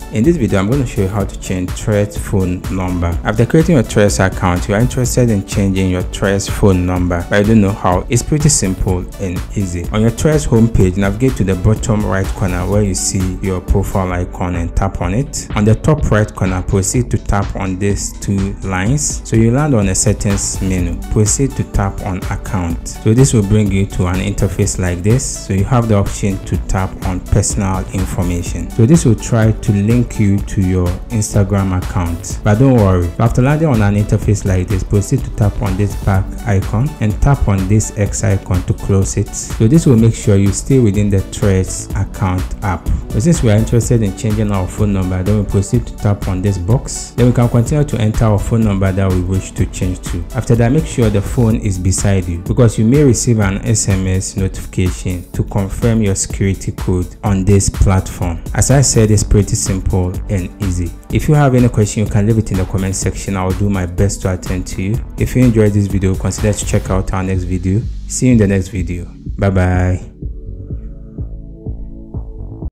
In this video, I'm going to show you how to change Threads phone number. After creating your Threads account, you are interested in changing your Threads phone number, but you don't know how. It's pretty simple and easy. On your Threads homepage, navigate to the bottom right corner where you see your profile icon and tap on it. On the top right corner, proceed to tap on these two lines. So you land on a settings menu. Proceed to tap on account. So this will bring you to an interface like this. So you have the option to tap on personal information. So this will try to link you to your Instagram account, but don't worry. After landing on an interface like this, proceed to tap on this back icon and tap on this X icon to close it. So this will make sure you stay within the Threads account app. But since we are interested in changing our phone number, then we proceed to tap on this box. Then we can continue to enter our phone number that we wish to change to. After that, make sure the phone is beside you, because you may receive an SMS notification to confirm your security code on this platform. As I said, it's pretty simple and easy. If you have any question, you can leave it in the comment section. I will do my best to attend to you. If you enjoyed this video, consider to check out our next video. See you in the next video. Bye bye.